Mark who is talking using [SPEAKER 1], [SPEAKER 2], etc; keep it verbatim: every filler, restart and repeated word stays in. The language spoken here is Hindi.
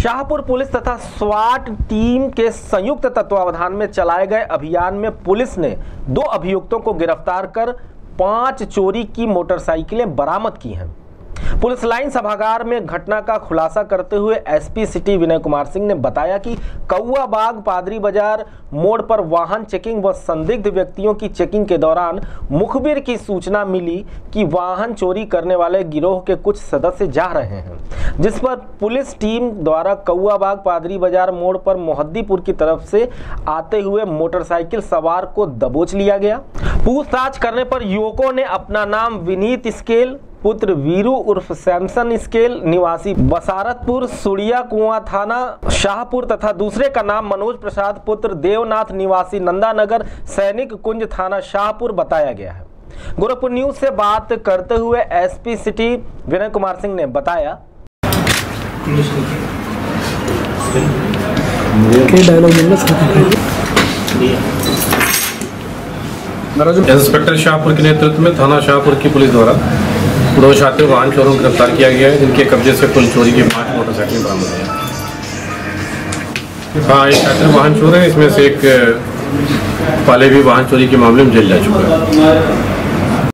[SPEAKER 1] शाहपुर पुलिस तथा स्वाट टीम के संयुक्त तत्वावधान में चलाए गए अभियान में पुलिस ने दो अभियुक्तों को गिरफ्तार कर पांच चोरी की मोटरसाइकिलें बरामद की हैं। पुलिस लाइन सभागार में घटना का खुलासा करते हुए एसपी सिटी विनय कुमार सिंह ने बताया कि कौआ बाग पादरी बाजार मोड़ पर वाहन चेकिंग व संदिग्ध व्यक्तियों की चेकिंग के दौरान मुखबिर की सूचना मिली कि वाहन चोरी करने वाले गिरोह के कुछ सदस्य जा रहे हैं, जिस पर पुलिस टीम द्वारा कौआ बाग पादरी बाजार मोड़ पर मोहद्दीपुर की तरफ से आते हुए मोटरसाइकिल सवार को दबोच लिया गया। पूछताछ करने पर युवकों ने अपना नाम विनीत स्केल पुत्र वीरू उर्फ सैमसन स्केल निवासी बसारतपुर सुड़िया कुआं थाना शाहपुर तथा दूसरे का नाम मनोज प्रसाद पुत्र देवनाथ निवासी नंदानगर सैनिक कुंज थाना शाहपुर बताया गया है। गोरखपुर न्यूज से बात करते हुए एसपी सिटी विनय कुमार सिंह ने बताया।
[SPEAKER 2] इंस्पेक्टर शाहपुर के नेतृत्व में थाना शाहपुर की पुलिस द्वारा दो शातिर वाहन चोरों को गिरफ्तार किया गया है, जिनके कब्जे से कुल चोरी की पांच मोटरसाइकिल बरामद हुई हैं। हाँ, एक शातिर वाहन चोर है, इसमें से एक पहले भी वाहन चोरी के मामले में जेल जा चुका है।